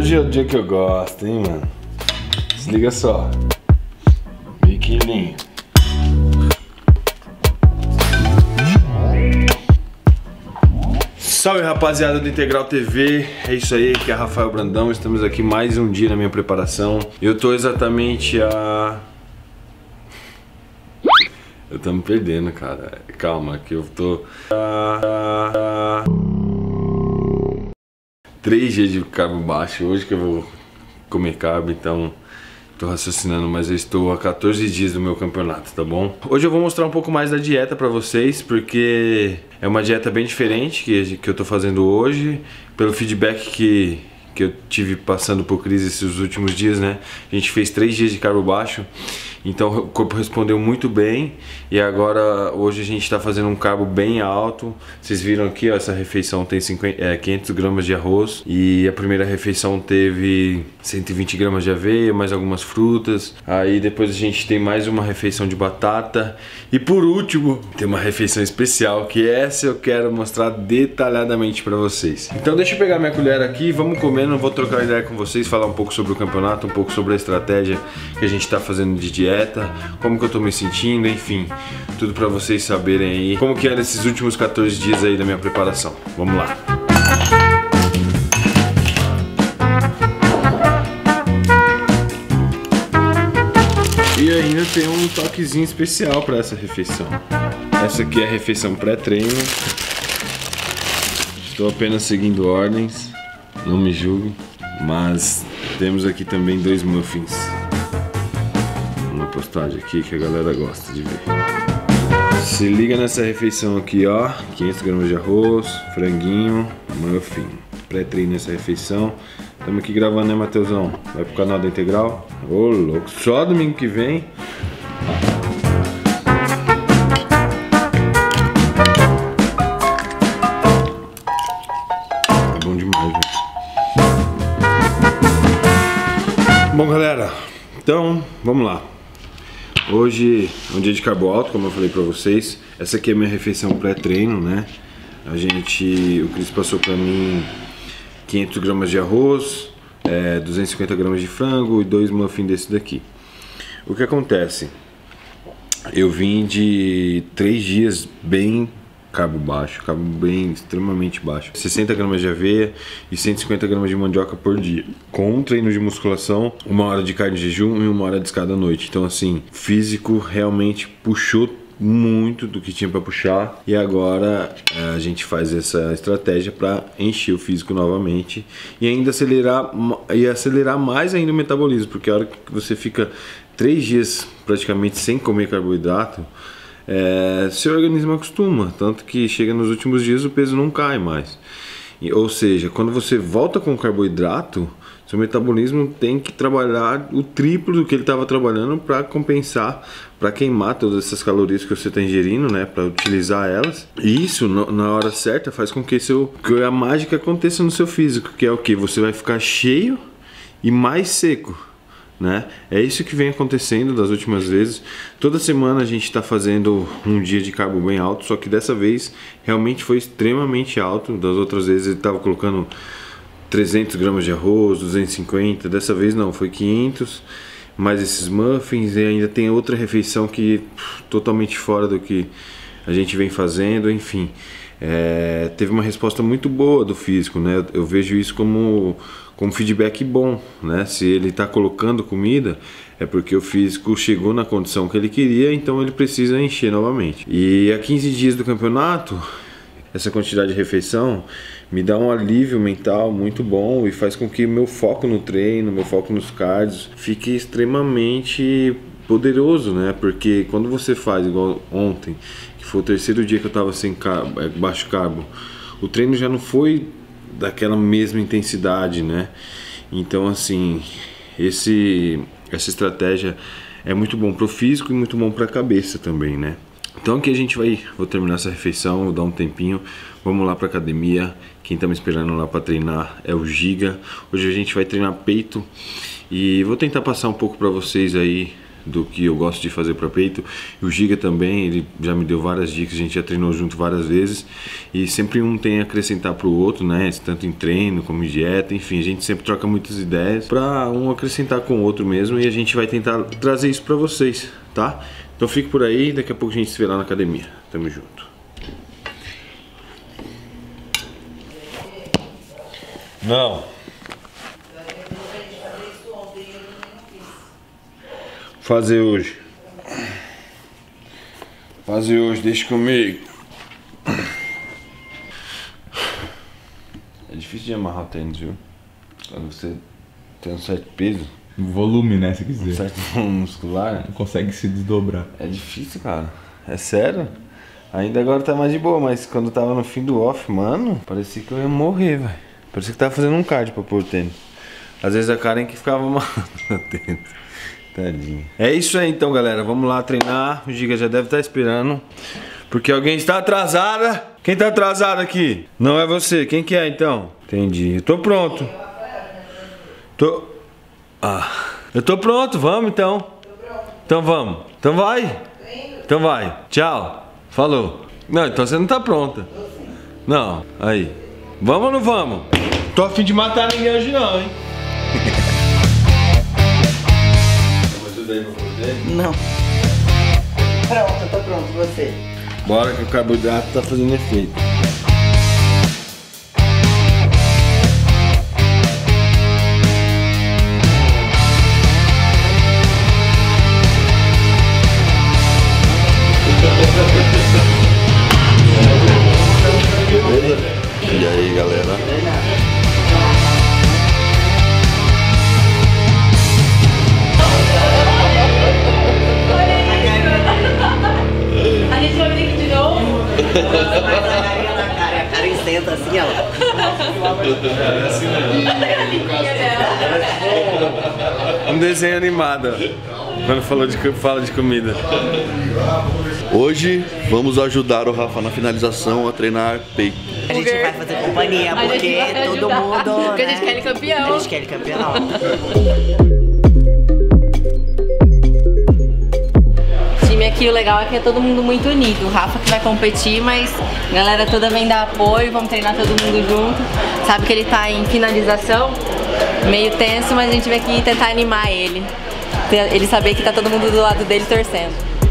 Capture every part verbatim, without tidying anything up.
Hoje é o dia que eu gosto, hein, mano? Se liga só. Biquininho. Salve, rapaziada do Integral T V, é isso aí, aqui é Rafael Brandão, estamos aqui mais um dia na minha preparação. Eu tô exatamente a... Eu tô me perdendo, cara, calma, que eu tô... Três dias de carbo baixo, hoje que eu vou comer carbo, então... Tô raciocinando, mas eu estou a quatorze dias do meu campeonato, tá bom? Hoje eu vou mostrar um pouco mais da dieta pra vocês, porque é uma dieta bem diferente que, que eu tô fazendo hoje. Pelo feedback que, que eu tive passando por crise esses últimos dias, né? A gente fez três dias de carbo baixo, então o corpo respondeu muito bem. E agora, hoje a gente tá fazendo um carbo bem alto. Vocês viram aqui, ó, essa refeição tem cinquenta, é, quinhentos gramas de arroz. E a primeira refeição teve cento e vinte gramas de aveia, mais algumas frutas. Aí depois a gente tem mais uma refeição de batata. E por último, tem uma refeição especial, que essa eu quero mostrar detalhadamente pra vocês. Então deixa eu pegar minha colher aqui, vamos comer. Não vou trocar ideia com vocês, falar um pouco sobre o campeonato, um pouco sobre a estratégia que a gente tá fazendo de dieta, como que eu tô me sentindo, enfim, tudo pra vocês saberem aí como que é nesses últimos quatorze dias aí da minha preparação. Vamos lá. E ainda tem um toquezinho especial para essa refeição. Essa aqui é a refeição pré-treino. Estou apenas seguindo ordens, não me julguem, mas temos aqui também dois muffins. Uma postagem aqui que a galera gosta de ver. Se liga nessa refeição aqui, ó, quinhentos gramas de arroz, franguinho, muffin. Pré-treino nessa refeição. Estamos aqui gravando, né, Matheusão? Vai pro canal da Integral? Ô, louco, só domingo que vem. É bom demais, velho. Bom, galera, então, vamos lá. Hoje é um dia de carbo alto, como eu falei pra vocês. Essa aqui é a minha refeição pré-treino, né? A gente, o Cris passou pra mim quinhentos gramas de arroz, é, duzentos e cinquenta gramas de frango e dois muffins desse daqui. O que acontece? Eu vim de três dias bem carbo baixo, carbo bem extremamente baixo. sessenta gramas de aveia e cento e cinquenta gramas de mandioca por dia. Com um treino de musculação, uma hora de carne de jejum e uma hora de escada à noite. Então assim, físico realmente puxou muito do que tinha para puxar, e agora a gente faz essa estratégia para encher o físico novamente e ainda acelerar e acelerar mais ainda o metabolismo, porque a hora que você fica três dias praticamente sem comer carboidrato, é, seu organismo acostuma, tanto que chega nos últimos dias o peso não cai mais. E, ou seja, quando você volta com carboidrato, seu metabolismo tem que trabalhar o triplo do que ele estava trabalhando para compensar, para queimar todas essas calorias que você está ingerindo, né, para utilizar elas. E isso, na hora certa, faz com que, seu, que a mágica aconteça no seu físico, que é o que? Você vai ficar cheio e mais seco, né? É isso que vem acontecendo das últimas vezes. Toda semana a gente está fazendo um dia de carbo bem alto, só que dessa vez realmente foi extremamente alto. Das outras vezes ele estava colocando trezentos gramas de arroz, duzentos e cinquenta, dessa vez não, foi quinhentos, mais esses muffins, e ainda tem outra refeição que pff, totalmente fora do que a gente vem fazendo, enfim. É, teve uma resposta muito boa do físico, né? Eu vejo isso como, como feedback bom, né? Se ele está colocando comida, é porque o físico chegou na condição que ele queria, então ele precisa encher novamente. E a quinze dias do campeonato, essa quantidade de refeição me dá um alívio mental muito bom e faz com que o meu foco no treino, meu foco nos cardios fique extremamente poderoso, né? Porque quando você faz igual ontem, que foi o terceiro dia que eu tava sem carbo, baixo carbo, o treino já não foi daquela mesma intensidade, né? Então assim, esse, essa estratégia é muito bom pro físico e muito bom pra cabeça também, né? Então aqui a gente vai, vou terminar essa refeição, vou dar um tempinho, vamos lá pra academia. Quem tá me esperando lá pra treinar é o Giga. Hoje a gente vai treinar peito e vou tentar passar um pouco pra vocês aí do que eu gosto de fazer para peito. O Giga também, ele já me deu várias dicas, a gente já treinou junto várias vezes e sempre um tem a acrescentar pro outro, né? Tanto em treino como em dieta, enfim, a gente sempre troca muitas ideias para um acrescentar com o outro mesmo e a gente vai tentar trazer isso para vocês, tá? Então fique por aí, daqui a pouco a gente se vê lá na academia. Tamo junto. Não. Fazer hoje. Fazer hoje, deixa comigo. É difícil de amarrar o tênis, viu? Quando você tem um certo peso. Volume, né, se quiser. Um certo volume muscular. Não consegue se desdobrar. É difícil, cara. É sério. Ainda agora tá mais de boa, mas quando tava no fim do off, mano, parecia que eu ia morrer, velho. Parecia que tava fazendo um cardio pra pôr o tênis. Às vezes a Karen que ficava amarrando o tênis. Tadinho. É isso aí então, galera. Vamos lá treinar. O Giga já deve estar esperando. Porque alguém está atrasada. Quem tá atrasado aqui? Não é você. Quem que é então? Entendi. Eu tô pronto. Tô... Ah. Eu tô pronto. Vamos então. Então vamos. Então vai. Então vai. Tchau. Falou. Não, então você não tá pronta. Não. Aí. Vamos ou não vamos? Tô a fim de matar ninguém hoje não, hein? Não. Pronto, tô pronto, você. Bora que o carboidrato tá fazendo efeito. E aí, galera? A gente vai vir aqui de novo? A Karen senta assim, ó. Um desenho animado, quando falou de, fala de comida. Hoje vamos ajudar o Rafa na finalização a treinar peito. A gente vai fazer companhia, porque todo mundo. Porque a gente quer ele campeão. A gente quer ele campeão. Time aqui, o legal é que é todo mundo muito unido. O Rafa que vai competir, mas a galera toda vem dar apoio, vamos treinar todo mundo junto. Sabe que ele tá em finalização, meio tenso, mas a gente vem aqui tentar animar ele. Ele saber que tá todo mundo do lado dele torcendo.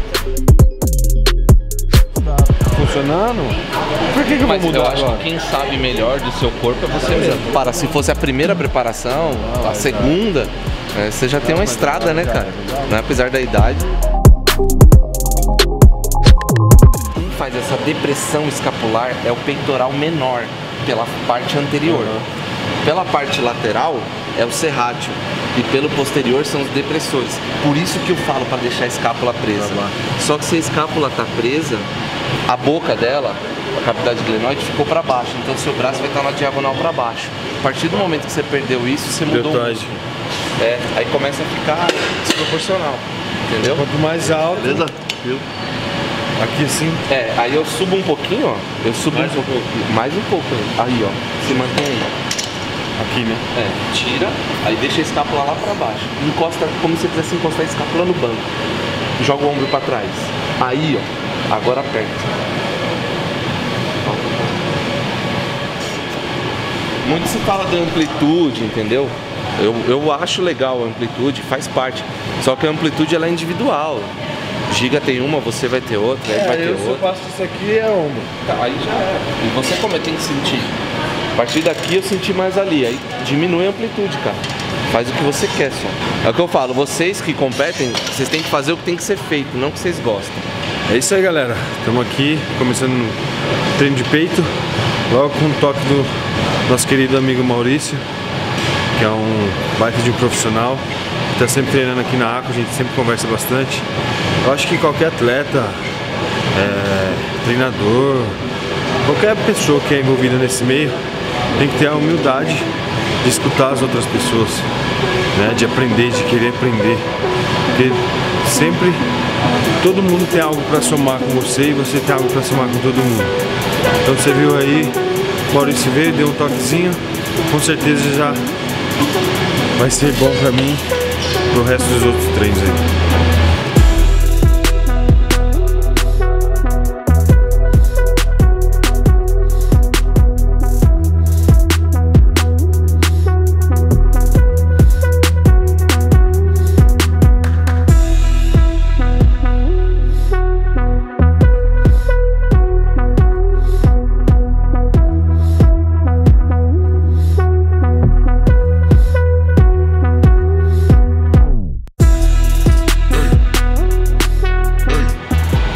Funcionando? Por que que eu vou Mas mudar eu acho agora? que quem sabe melhor do seu corpo é você mesmo. Para, se fosse a primeira preparação, a segunda, é, você já tem uma estrada, né, cara? Né? Apesar da idade. Quem faz essa depressão escapular é o peitoral menor, pela parte anterior. Pela parte lateral é o serrátil e pelo posterior são os depressores. Por isso que eu falo para deixar a escápula presa. Só que se a escápula tá presa, a boca dela, a cavidade glenoide, ficou para baixo. Então seu braço vai estar na diagonal para baixo. A partir do momento que você perdeu isso, você mudou o músculo. É, aí começa a ficar desproporcional. Entendeu? Quanto mais alto. Beleza? Aqui assim. É, aí eu subo um pouquinho, ó. Eu subo mais um pouco. Mais um pouco. Aí, ó. Se mantém aí. Aqui, né? É, tira, aí deixa a escápula lá pra baixo. Encosta como se você quisesse encostar a escápula no banco. Joga o ombro pra trás. Aí, ó. Agora aperta. Muito se fala da amplitude, entendeu? Eu, eu acho legal a amplitude, faz parte. Só que a amplitude ela é individual. Giga tem uma, você vai ter outra, ele vai ter outra. Se eu faço isso aqui é ombro. Tá, aí já é. E você como é que tem que sentir? A partir daqui eu senti mais ali, aí diminui a amplitude, cara. Faz o que você quer só. É o que eu falo, vocês que competem, vocês têm que fazer o que tem que ser feito, não o que vocês gostam. É isso aí, galera. Estamos aqui começando o treino de peito. Logo com o toque do nosso querido amigo Maurício, que é um baita de um profissional. Está sempre treinando aqui na Aqua, a gente sempre conversa bastante. Eu acho que qualquer atleta, é, treinador, qualquer pessoa que é envolvida nesse meio tem que ter a humildade de escutar as outras pessoas, né? De aprender, de querer aprender, porque sempre todo mundo tem algo para somar com você e você tem algo para somar com todo mundo. Então você viu aí, o Maurício veio, deu um toquezinho, com certeza já vai ser bom para mim pro resto dos outros treinos aí.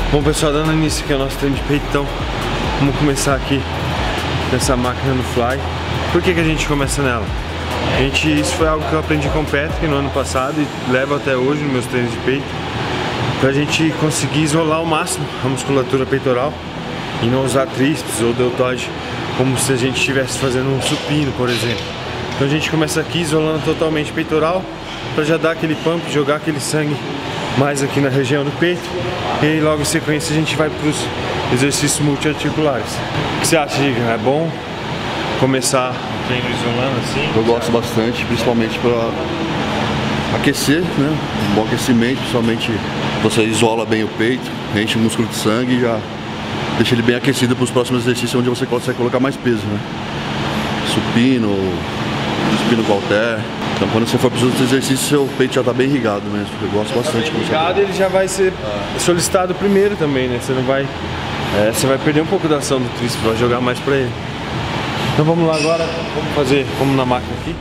Bom pessoal, dando início aqui ao nosso treino de peito, então vamos começar aqui nessa máquina no Fly. Por que que a gente começa nela? A gente, isso foi algo que eu aprendi com o Patrick no ano passado e levo até hoje nos meus treinos de peito, pra gente conseguir isolar ao máximo a musculatura peitoral e não usar tríceps ou deltoide como se a gente estivesse fazendo um supino, por exemplo. Então a gente começa aqui isolando totalmente o peitoral para já dar aquele pump, jogar aquele sangue mais aqui na região do peito, e aí logo em sequência a gente vai para os exercícios multiarticulares. O que você acha, Giga? É bom começar o treino isolando assim? Eu gosto bastante, principalmente para aquecer, né? Um bom aquecimento, principalmente você isola bem o peito, enche o músculo de sangue e já deixa ele bem aquecido para os próximos exercícios onde você consegue colocar mais peso, né? Supino, supino com halter. Então quando você for para os outros exercícios, seu peito já está bem irrigado mesmo. Eu gosto bastante. Bem irrigado, ele já vai ser solicitado primeiro também, né? Você não vai, é, você vai perder um pouco da ação do tríceps, vai jogar mais para ele. Então vamos lá agora, vamos fazer como na máquina aqui.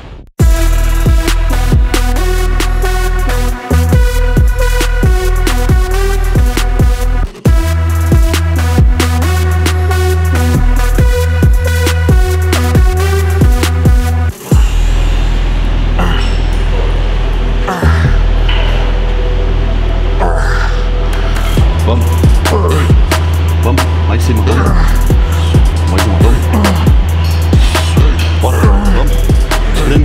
Vamos. Vamos, lá em cima, vamos. Mais uma, vamos. Bora, vamos. Espreme.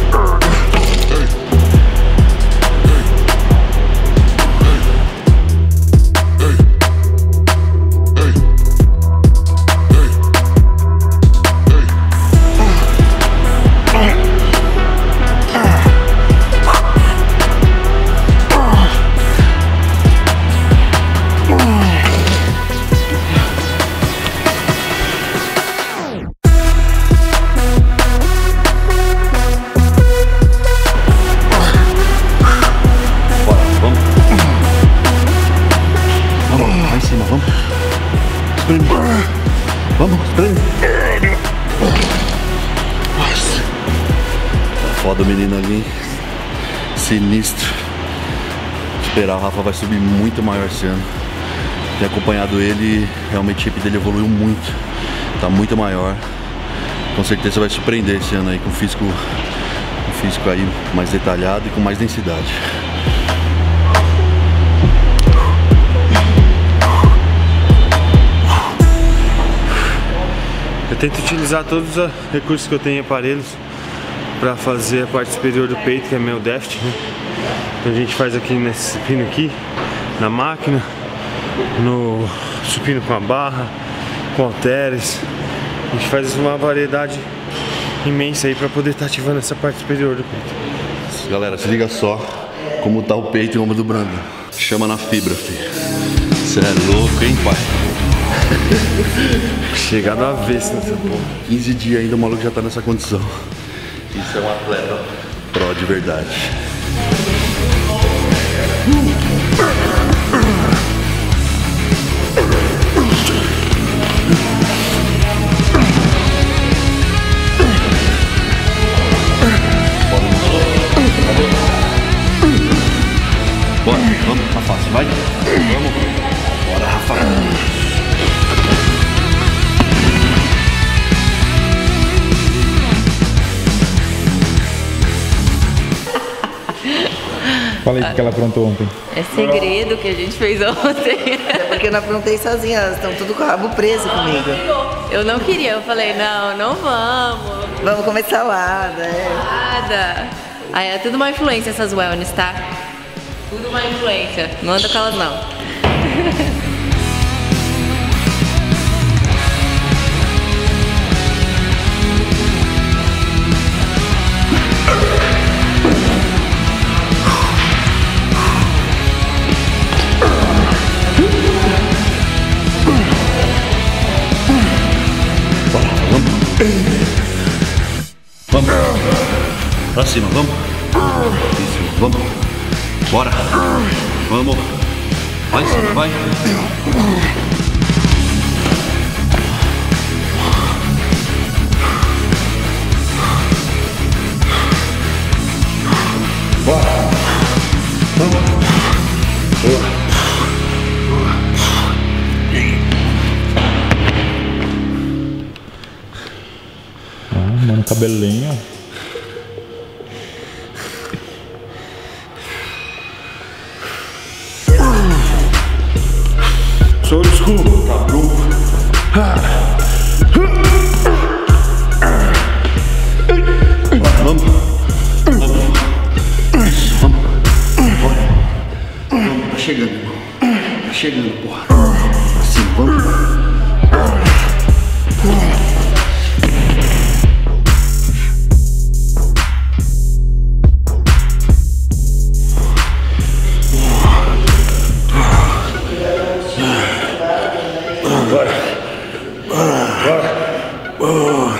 Vamos, espreme. Nossa. Foda o menino ali. Sinistro. Esperar, o Rafa vai subir muito maior esse ano. Tenho acompanhado ele, realmente o shape dele evoluiu muito. Tá muito maior. Com certeza vai surpreender esse ano aí com o físico, um físico aí mais detalhado e com mais densidade. Eu tento utilizar todos os recursos que eu tenho em aparelhos para fazer a parte superior do peito, que é meu déficit, né? Então a gente faz aqui nesse supino aqui, na máquina, no supino com a barra, com halteres. A gente faz uma variedade imensa aí para poder estar tá ativando essa parte superior do peito. Galera, se liga só como tá o peito e o ombro do Brandon. Chama na fibra, filho. Você é louco, hein, pai? Chegado a vez nessa porra. quinze dias ainda o maluco já tá nessa condição. Isso é um atleta pró de verdade. Bora, vamos, tá fácil, vai. Vamos. Bora, Rafa. Falei o que ela aprontou ontem. É segredo que a gente fez ontem. É porque eu não aprontei sozinha, elas estão tudo com o rabo preso comigo. Eu não queria, eu falei, não, não vamos. Vamos comer salada, é. Nada. Aí é tudo uma influência essas wellness, tá? Tudo uma influência. Não anda com elas não. Vamos. Pra cima, vamos. Isso, vamos. Bora. Vamos. Vai em cima, vai. Bora. Vamos. Boa. cabelinho. Sou old school, tá bom? Vamos. Vamos. Vamos. Bora. Vamos, tá chegando, irmão. Tá chegando, porra. Assim, vamos. Bora. Bora.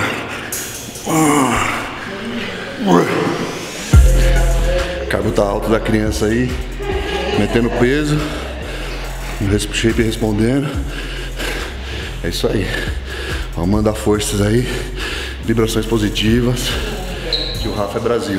O carbo tá alto da criança aí, metendo peso, o shape respondendo. É isso aí. Vamos mandar forças aí, vibrações positivas. Que o Rafa é Brasil.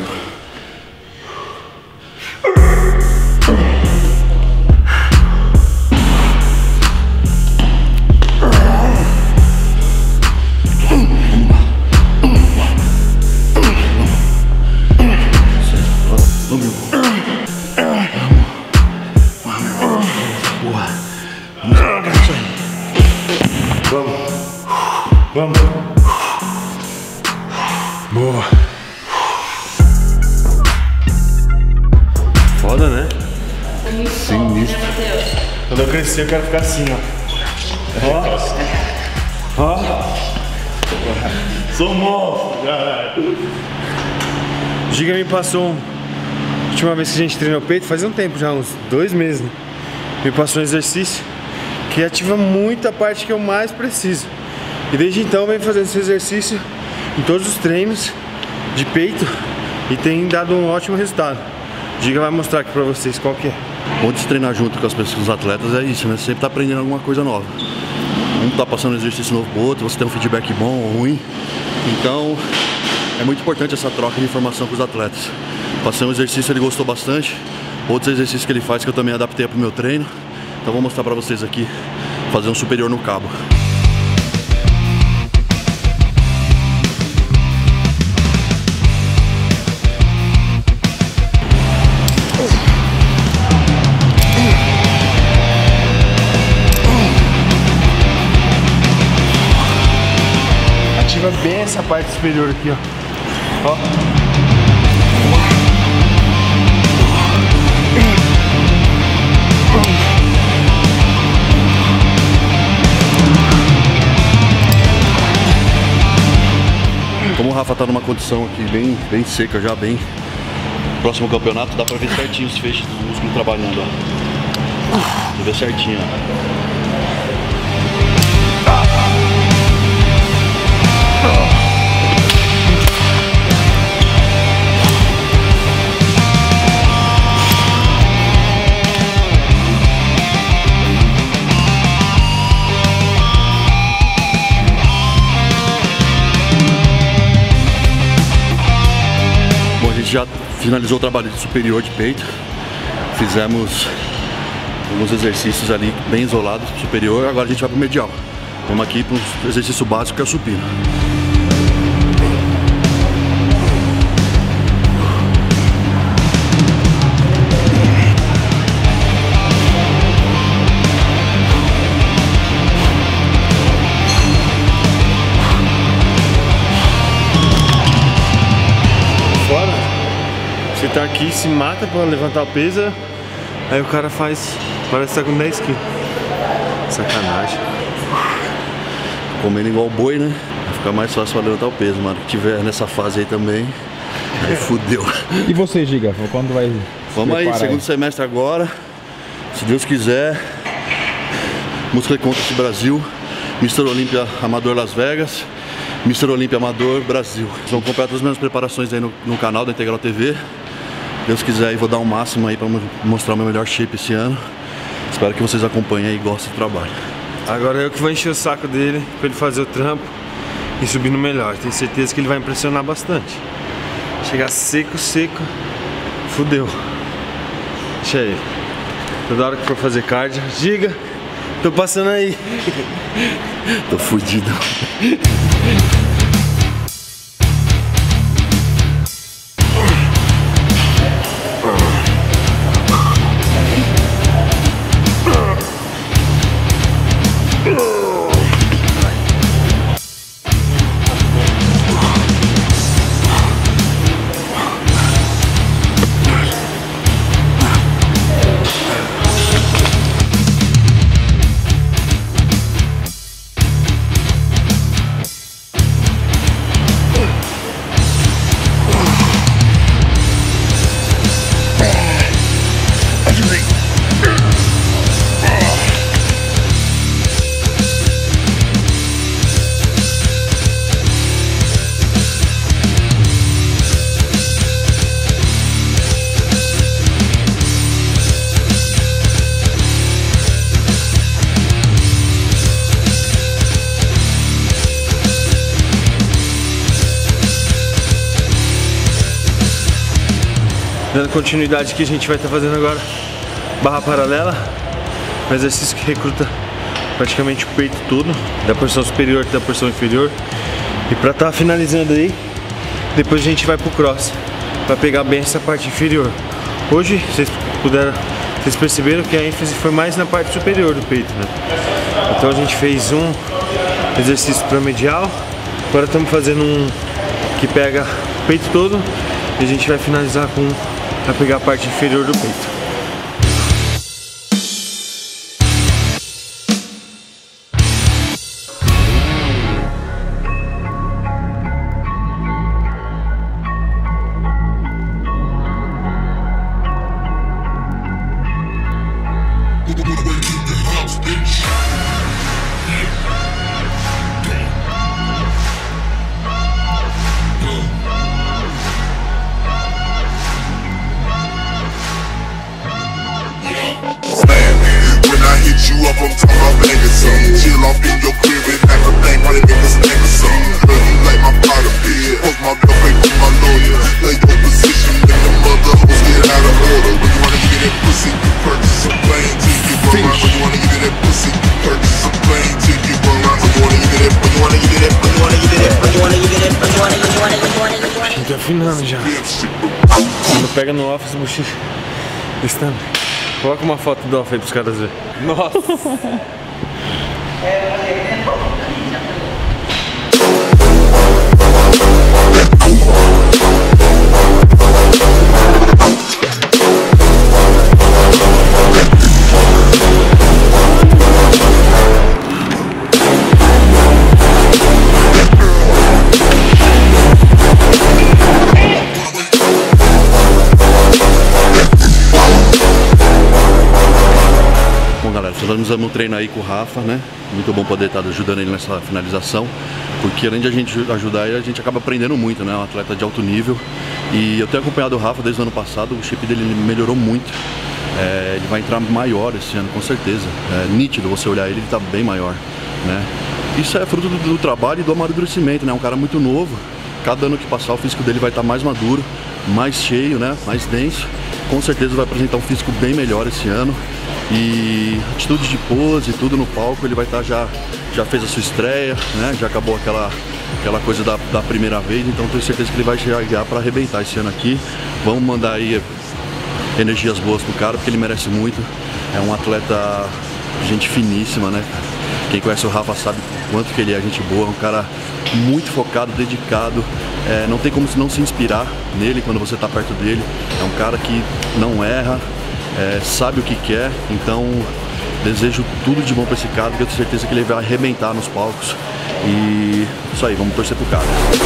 Vamos. Boa. Foda, né? Sinistro. Quando eu crescer eu quero ficar assim, ó. Ó. Ó. Sou monstro, caralho. Giga me passou um... A última vez que a gente treinou peito, faz um tempo já, uns dois meses, né? Me passou um exercício que ativa muito a parte que eu mais preciso. E desde então eu venho fazendo esse exercício em todos os treinos de peito e tem dado um ótimo resultado. O Giga vai mostrar aqui pra vocês qual que é. Bom de se treinar junto com as pessoas, os atletas, é isso, né? Você sempre tá aprendendo alguma coisa nova. Um tá passando um exercício novo pro outro, você tem um feedback bom ou ruim. Então, é muito importante essa troca de informação com os atletas. Passei um exercício, ele gostou bastante. Outros exercícios que ele faz que eu também adaptei pro meu treino. Então vou mostrar pra vocês aqui, fazer um superior no cabo. Ativa bem essa parte superior aqui, ó. Ó. Como o Rafa tá numa condição aqui bem, bem seca já, bem próximo ao campeonato, dá pra ver certinho os feixes do músculo trabalhando, ó. Você vê certinho, ó. Já finalizou o trabalho de superior de peito. Fizemos alguns exercícios ali bem isolados, superior. Agora a gente vai pro medial. Vamos aqui para um exercício básico que é o supino. Você tá aqui, se mata pra levantar o peso, aí o cara faz, parece que tá com dez quilos. Sacanagem. Comendo igual boi, né? Vai ficar mais fácil pra levantar o peso, mano. Que tiver nessa fase aí também, aí fudeu. E você, Giga? Quando vai? Vamos aí, segundo semestre agora. Se Deus quiser. Música Contest Brasil, mister Olímpia Amador Las Vegas, mister Olímpia Amador Brasil. Vocês vão comprar todas as minhas preparações aí no, no canal da Integral T V. Deus quiser, eu vou dar um máximo aí pra mostrar o meu melhor shape esse ano. Espero que vocês acompanhem aí e gostem do trabalho. Agora eu que vou encher o saco dele pra ele fazer o trampo e subir no melhor. Tenho certeza que ele vai impressionar bastante. Chegar seco, seco, fudeu. Deixa ele. Toda hora que for fazer cardio, Giga, tô passando aí. Tô fudido. Dando continuidade que a gente vai estar fazendo agora, barra paralela, um exercício que recruta praticamente o peito todo, da porção superior até da porção inferior. E pra estar finalizando aí, depois a gente vai pro cross, pra pegar bem essa parte inferior. Hoje, vocês puderam, vocês perceberam que a ênfase foi mais na parte superior do peito, né? Então a gente fez um exercício para medial, agora estamos fazendo um que pega o peito todo e a gente vai finalizar com um para pegar a parte inferior do peito. Tô afinando já. Quando pega no office, o bochicho está. Coloca uma foto do off aí pros caras verem. Nossa! Finalizamos o treino aí com o Rafa, né? Muito bom poder estar ajudando ele nessa finalização, porque além de a gente ajudar ele, a gente acaba aprendendo muito, né? É um atleta de alto nível. E eu tenho acompanhado o Rafa desde o ano passado, o shape dele melhorou muito. É, ele vai entrar maior esse ano, com certeza. É nítido você olhar ele, ele tá bem maior, né? Isso é fruto do, do trabalho e do amadurecimento, né? É um cara muito novo. Cada ano que passar, o físico dele vai estar mais maduro, mais cheio, né? Mais denso. Com certeza vai apresentar um físico bem melhor esse ano. E atitude de pose, tudo no palco, ele vai estar já, já fez a sua estreia, né? Já acabou aquela, aquela coisa da, da primeira vez, então tenho certeza que ele vai chegar para arrebentar esse ano aqui. Vamos mandar aí energias boas pro cara, porque ele merece muito. É um atleta gente finíssima, né? Quem conhece o Rafa sabe quanto que ele é gente boa, é um cara muito focado, dedicado. É, não tem como não se inspirar nele quando você está perto dele. É um cara que não erra. É, sabe o que quer, então desejo tudo de bom para esse cara, porque eu tenho certeza que ele vai arrebentar nos palcos. E isso aí, vamos torcer pro cara.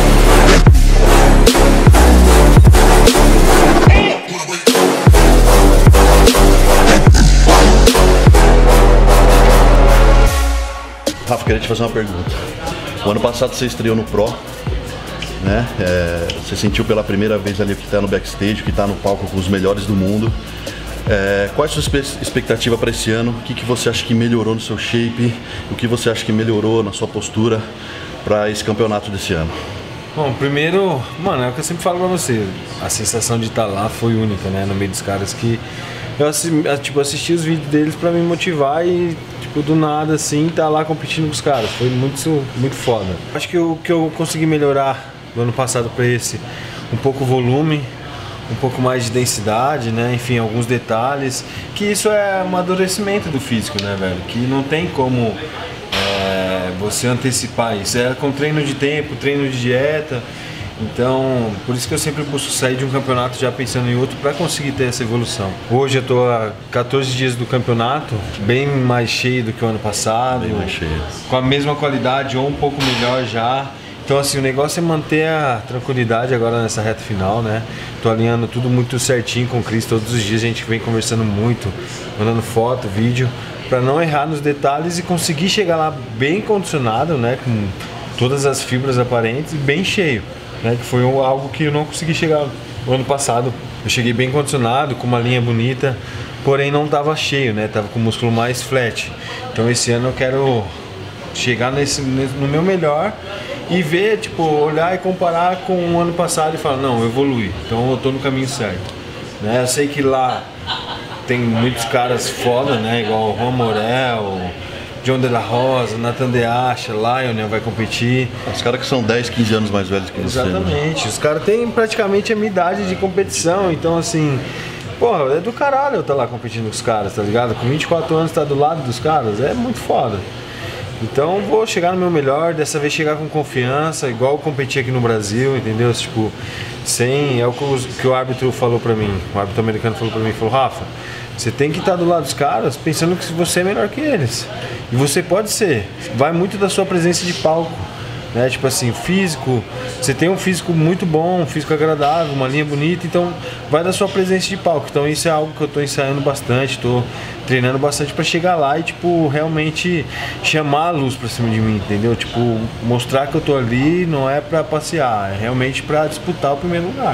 Rafa, queria te fazer uma pergunta. O ano passado você estreou no Pro, né? É, você sentiu pela primeira vez ali que está no backstage, que está no palco com os melhores do mundo. É, qual é a sua expectativa para esse ano? O que, que você acha que melhorou no seu shape? O que você acha que melhorou na sua postura para esse campeonato desse ano? Bom, primeiro, mano, é o que eu sempre falo pra você. A sensação de estar lá foi única, né? No meio dos caras que eu tipo, assisti os vídeos deles pra me motivar e, tipo, do nada, assim, estar lá competindo com os caras. Foi muito, muito foda. Acho que o que eu consegui melhorar do ano passado pra esse, um pouco o volume, um pouco mais de densidade, né? Enfim, alguns detalhes, que isso é um amadurecimento do físico, né, velho? Que não tem como é, você antecipar isso. É com treino de tempo, treino de dieta. Então, por isso que eu sempre busco sair de um campeonato já pensando em outro para conseguir ter essa evolução. Hoje eu tô há quatorze dias do campeonato, bem mais cheio do que o ano passado, bem mais cheio, com a mesma qualidade ou um pouco melhor já. Então, assim, o negócio é manter a tranquilidade agora nessa reta final, né? Tô alinhando tudo muito certinho com o Cris, todos os dias a gente vem conversando muito, mandando foto, vídeo, para não errar nos detalhes e conseguir chegar lá bem condicionado, né? Com todas as fibras aparentes e bem cheio, né? Que foi algo que eu não consegui chegar no ano passado. Eu cheguei bem condicionado, com uma linha bonita, porém não tava cheio, né? Tava com o músculo mais flat. Então esse ano eu quero chegar nesse, no meu melhor e ver, tipo, olhar e comparar com o ano passado e falar, não, eu evolui, então eu tô no caminho certo. né? Eu sei que lá tem muitos caras foda, né? Igual o Juan Morel, John De La Rosa, Nathan De Acha, Lionel vai competir. Os caras que são dez, quinze anos mais velhos que você. Exatamente, os caras têm praticamente a minha idade de competição, então assim, porra, é do caralho eu estar lá competindo com os caras, tá ligado? Com vinte e quatro anos estar do lado dos caras, é muito foda. Então vou chegar no meu melhor, dessa vez chegar com confiança, igual eu competi aqui no Brasil, entendeu? Tipo, sem, é o que o, que o árbitro falou pra mim, o árbitro americano falou pra mim, falou, Rafa, você tem que estar do lado dos caras pensando que você é melhor que eles. E você pode ser, vai muito da sua presença de palco, né? Tipo assim, físico, você tem um físico muito bom, um físico agradável, uma linha bonita, então vai da sua presença de palco. Então isso é algo que eu tô ensaiando bastante, tô treinando bastante pra chegar lá e tipo, realmente chamar a luz pra cima de mim, entendeu? Tipo, mostrar que eu tô ali não é pra passear, é realmente pra disputar o primeiro lugar.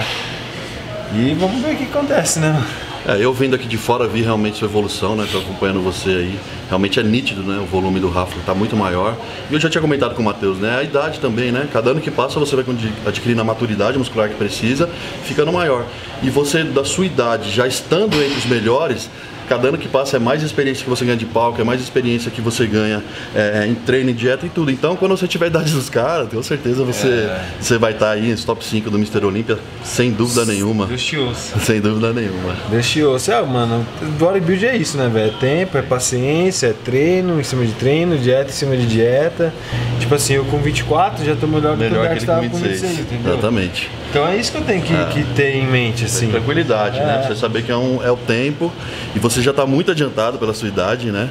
E vamos ver o que acontece, né? É, eu vendo aqui de fora vi realmente sua evolução, né? Tô acompanhando você aí. Realmente é nítido, né? O volume do Rafa tá muito maior. E eu já tinha comentado com o Matheus, né? A idade também, né? Cada ano que passa você vai adquirindo a maturidade muscular que precisa, ficando maior. E você, da sua idade, já estando entre os melhores, cada ano que passa é mais experiência que você ganha de palco, é mais experiência que você ganha é, em treino, em dieta e tudo. Então, quando você tiver a idade dos caras, tenho certeza você, é. você vai estar aí nos top cinco do mister Olímpia, sem dúvida nenhuma. Deus te ouça. Sem dúvida nenhuma. Deus te ouça. É, mano, bodybuild é isso, né, velho? É tempo, é paciência, é treino em cima de treino, dieta em cima de dieta. Tipo assim, eu com vinte e quatro já tô melhor do melhor que eu estava com vinte e seis, vinte e seis, entendeu? Exatamente. Então é isso que eu tenho que, é. que ter em mente, assim. É tranquilidade, é. né? Você saber que é, um, é o tempo e você já está muito adiantado pela sua idade, né?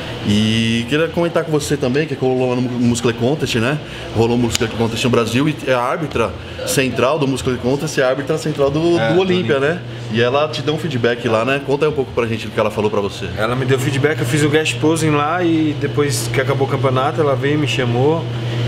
E queria comentar com você também, que rolou no Muscle Contest, né? Rolou o Muscle Contest no Brasil e a árbitra central do Muscle Contest é a árbitra central do, é, do Olímpia, né? E ela te deu um feedback lá, né? Conta aí um pouco pra gente do que ela falou pra você. Ela me deu feedback, eu fiz o guest posing lá e depois que acabou o campeonato, ela veio e me chamou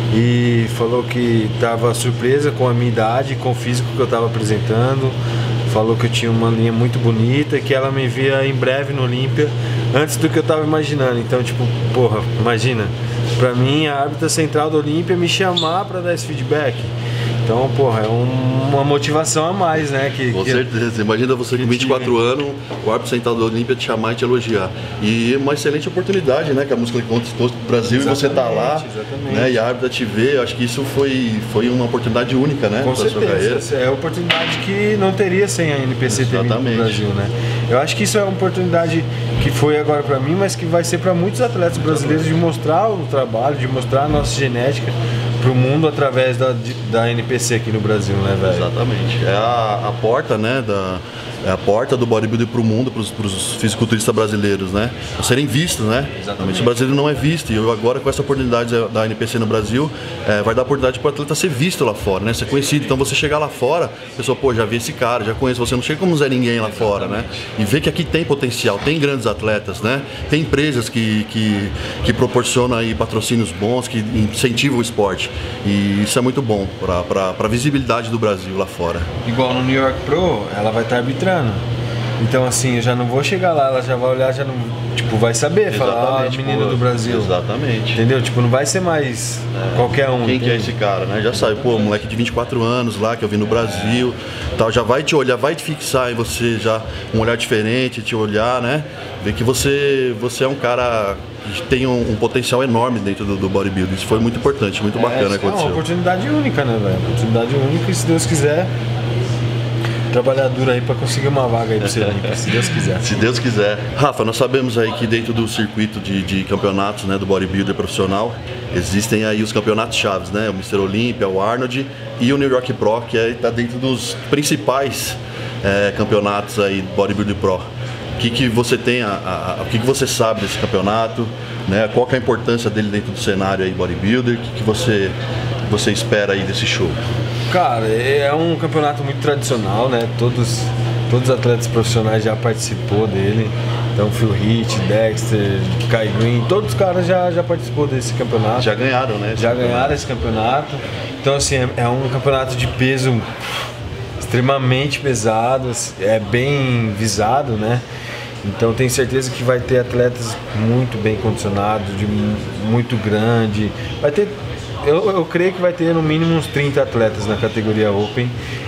e falou que estava surpresa com a minha idade, com o físico que eu estava apresentando. Falou que eu tinha uma linha muito bonita e que ela me via em breve no Olímpia, antes do que eu tava imaginando. Então, tipo, porra, imagina, pra mim a árbitra central do Olímpia me chamar pra dar esse feedback. Então, porra, é um, uma motivação a mais, né? Que, com que, certeza. Imagina você com vinte e quatro anos, o árbitro central do Olímpia te chamar e te elogiar. E uma excelente oportunidade, né? Que a Muscle Contest trouxe pro Brasil, exatamente, e você tá lá, né? E a árbitra te vê. Eu acho que isso foi, foi uma oportunidade única, né? Com certeza. É a oportunidade que não teria sem a N P C ter vindo pro Brasil, né? Eu acho que isso é uma oportunidade que foi agora pra mim, mas que vai ser pra muitos atletas brasileiros de mostrar o trabalho, de mostrar a nossa genética pro mundo através da, da N P C aqui no Brasil, né, velho? Exatamente. É a, a porta, né, da, é a porta do bodybuilding pro mundo, pros, pros fisiculturistas brasileiros, né? A serem vistos, né? Exatamente. O brasileiro não é visto e eu agora com essa oportunidade da N P C no Brasil, é, vai dar oportunidade pro atleta ser visto lá fora, né? Ser conhecido. Então você chegar lá fora, a pessoa, pô, já vi esse cara, já conheço, você não chega como Zé Ninguém lá fora, né? E ver que aqui tem potencial, tem grandes atletas, né? Tem empresas que, que, que proporcionam aí patrocínios bons, que incentivam o esporte. E isso é muito bom para a visibilidade do Brasil lá fora. Igual no New York Pro, ela vai estar arbitrando. Então assim, eu já não vou chegar lá, ela já vai olhar, já não, tipo, vai saber falar, ah, menina do Brasil. Exatamente. Entendeu? Tipo, não vai ser mais é, qualquer um. Quem entende? que é esse cara, né? Já sabe, pô, moleque de vinte e quatro anos lá, que eu vi no Brasil, é. tal, já vai te olhar, vai te fixar em você já um olhar diferente, te olhar, né? Ver que você, você é um cara que tem um, um potencial enorme dentro do, do bodybuilding. Isso foi muito importante, muito é, bacana é aconteceu. uma oportunidade única, né, velho? Oportunidade única e se Deus quiser, trabalhar duro aí pra conseguir uma vaga aí pro seu Olímpia, se Deus quiser. Se Deus quiser. Rafa, nós sabemos aí que dentro do circuito de, de campeonatos, né, do bodybuilder profissional, existem aí os campeonatos chaves, né? O mister Olímpia, o Arnold e o New York Pro, que aí tá dentro dos principais é, campeonatos aí do bodybuilder pro. O que, que você tem, a, a, a, o que, que você sabe desse campeonato, né? Qual que é a importância dele dentro do cenário aí bodybuilder? O que, que você, você espera aí desse show? Cara, é um campeonato muito tradicional, né? Todos, todos os atletas profissionais já participou dele. Então, Phil Heath, Dexter, Kai Green, todos os caras já, já participou desse campeonato. Já ganharam, né? Já ganharam esse campeonato. Então, assim, é, é um campeonato de peso extremamente pesado, é bem visado, né? Então tenho certeza que vai ter atletas muito bem condicionados, de muito grande. Vai ter, eu, eu creio que vai ter no mínimo uns trinta atletas na categoria Open.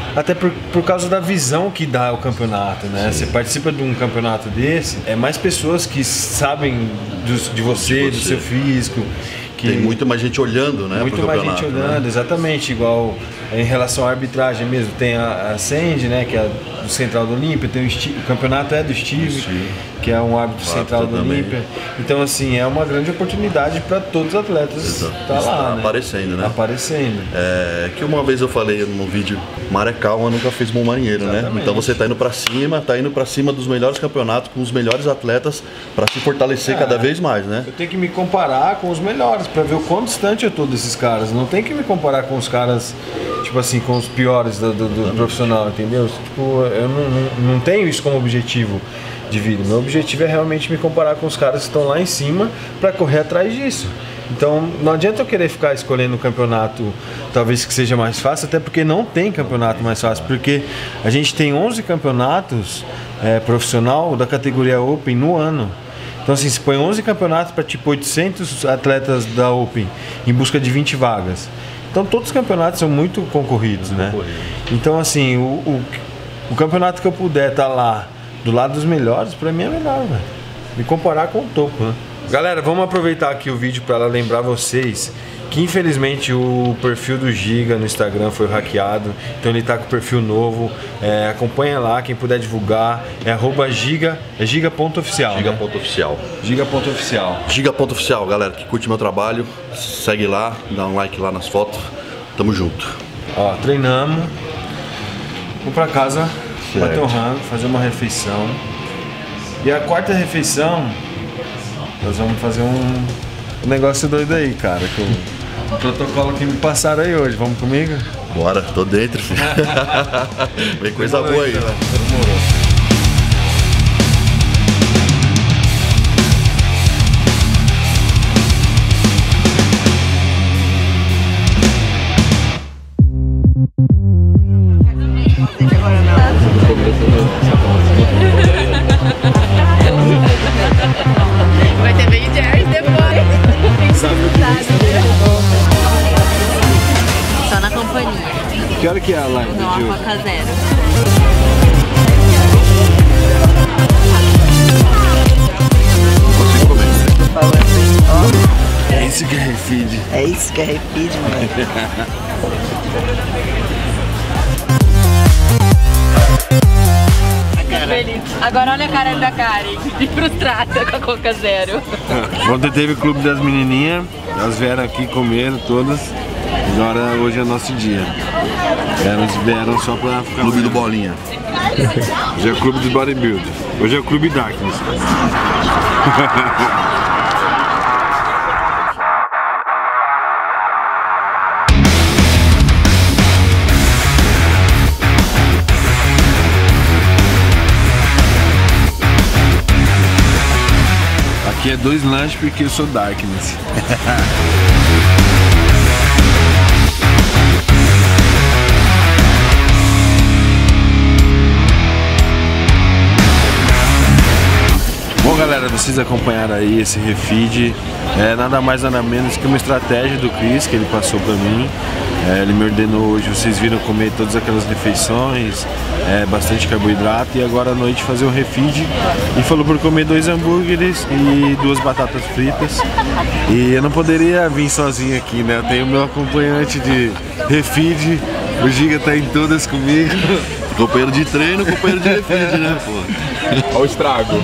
Até por, por causa da visão que dá o campeonato, né? Sim. Você participa de um campeonato desse, é mais pessoas que sabem do, de você, de você. do seu físico. Que tem muito mais gente olhando, né? Muito mais gente olhando, né? Exatamente, igual em relação à arbitragem mesmo. Tem a, a Sandy, né? Que é do Central do Olímpia, tem o, Steve, o campeonato é do Steve, Steve, que é um árbitro central do Olímpia. Então, assim, é uma grande oportunidade para todos os atletas estar tá lá, tá né? Aparecendo, né? Aparecendo. É que uma vez eu falei no vídeo, maré calma nunca fez bom marinheiro, né? Então você tá indo para cima, tá indo para cima dos melhores campeonatos, com os melhores atletas, para se fortalecer é, cada vez mais, né? Eu tenho que me comparar com os melhores, para ver o quão distante eu tô desses caras. Não tem que me comparar com os caras, tipo assim, com os piores do, do, do profissional, entendeu? Tipo, eu não, não, não tenho isso como objetivo de vida. Meu objetivo é realmente me comparar com os caras que estão lá em cima para correr atrás disso. Então não adianta eu querer ficar escolhendo o campeonato talvez que seja mais fácil, até porque não tem campeonato mais fácil, porque a gente tem onze campeonatos é, profissional da categoria Open no ano. Então assim, se põe onze campeonatos para tipo oitocentos atletas da Open em busca de vinte vagas. Então todos os campeonatos são muito concorridos, né? Então assim, o, o, o campeonato que eu puder estar tá lá do lado dos melhores, para mim é melhor, velho. Me comparar com o topo, né? Galera, vamos aproveitar aqui o vídeo para lembrar vocês que infelizmente o perfil do Giga no Instagram foi hackeado, então ele tá com o perfil novo. É, acompanha lá, quem puder divulgar, é arroba giga, é giga.oficial. Giga.oficial. Né? Giga.oficial. Giga.oficial, galera, que curte meu trabalho, segue lá, dá um like lá nas fotos, tamo junto. Ó, treinamos, vou pra casa, certo. Bater um rango, fazer uma refeição. E a quarta refeição, nós vamos fazer um, um negócio doido aí, cara, com o protocolo que me passaram aí hoje. Vamos comigo? Bora, tô dentro, filho. Vem coisa boa aí. Demorou. Vai ter bem Jerry depois. Só na companhia. Que hora que é a live? Não, a Coca Zero. Consigo comer. É isso que é refeed. É isso que é refeed, mano. Agora olha a cara da Karen, de frustrada com a Coca Zero. Ontem teve o clube das menininhas, elas vieram aqui, comeram todas. Agora hoje é nosso dia. Elas vieram só pra ficar... Clube do Bolinha. Hoje é o clube dos bodybuilders. Hoje é o clube Darkness. Aqui é dois lanches porque eu sou Darkness. Bom, galera, vocês acompanharam aí esse refeed. É nada mais nada menos que uma estratégia do Chris que ele passou pra mim. É, ele me ordenou hoje, vocês viram, comer todas aquelas refeições, é, bastante carboidrato, e agora à noite fazer um refeed. E falou por comer dois hambúrgueres e duas batatas fritas. E eu não poderia vir sozinho aqui, né? Eu tenho meu acompanhante de refeed, o Giga tá em todas comigo. Companheiro de treino, companheiro de refeed, né, pô? Olha o estrago.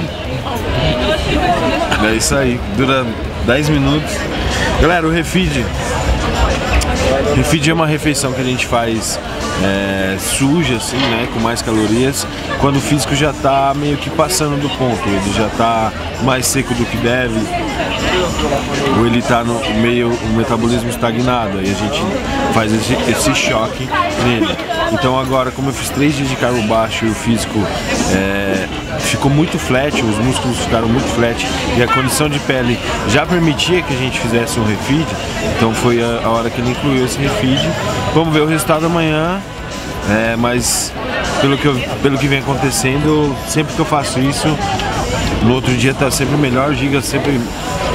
É isso aí, dura dez minutos. Galera, o refeed Refeed é uma refeição que a gente faz é, suja, assim, né, com mais calorias, quando o físico já está meio que passando do ponto, ele já está mais seco do que deve, ou ele está no meio, o metabolismo estagnado, aí a gente faz esse, esse choque nele. Então agora, como eu fiz três dias de carbo baixo e o físico é, ficou muito flat, os músculos ficaram muito flat e a condição de pele já permitia que a gente fizesse um refeed, então foi a, a hora que ele incluiu esse refeed. Vamos ver o resultado amanhã, é, mas pelo que, eu, pelo que vem acontecendo, sempre que eu faço isso, no outro dia tá sempre melhor. O Giga sempre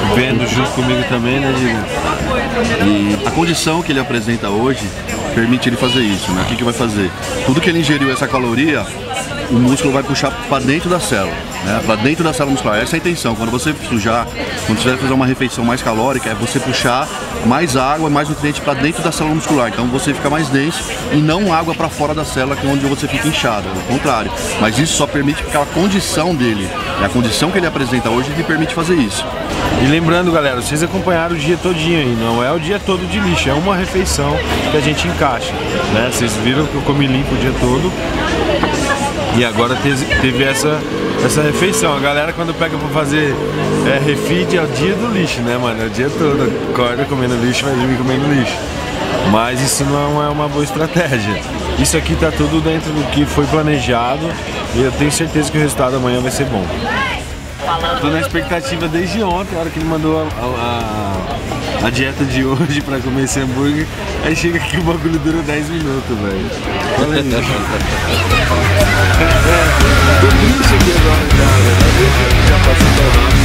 vendo junto comigo também, né, Diego? E a condição que ele apresenta hoje permite ele fazer isso, né? O que que vai fazer? Tudo que ele ingeriu essa caloria, o músculo vai puxar para dentro da célula, né? Para dentro da célula muscular. Essa é a intenção. Quando você sujar, quando você vai fazer uma refeição mais calórica, é você puxar mais água e mais nutriente para dentro da célula muscular. Então você fica mais denso e não água para fora da célula, que é onde você fica inchado. Ao contrário. Mas isso só permite porque a condição dele, a condição que ele apresenta hoje, lhe permite fazer isso. E lembrando, galera, vocês acompanharam o dia todinho aí, não é o dia todo de lixo, é uma refeição que a gente encaixa, né? Vocês viram que eu comi limpo o dia todo e agora teve, teve essa, essa refeição. A galera, quando pega pra fazer é, refeed, é o dia do lixo, né, mano? É o dia todo, acorda comendo lixo, vai dormir comendo lixo. Mas isso não é uma boa estratégia. Isso aqui tá tudo dentro do que foi planejado e eu tenho certeza que o resultado amanhã vai ser bom. Tô na expectativa desde ontem, a hora que ele mandou a, a, a dieta de hoje pra comer esse hambúrguer. Aí chega aqui, o bagulho dura dez minutos, velho. Olha isso. Tô triste aqui agora, cara. Já passou tão rápido.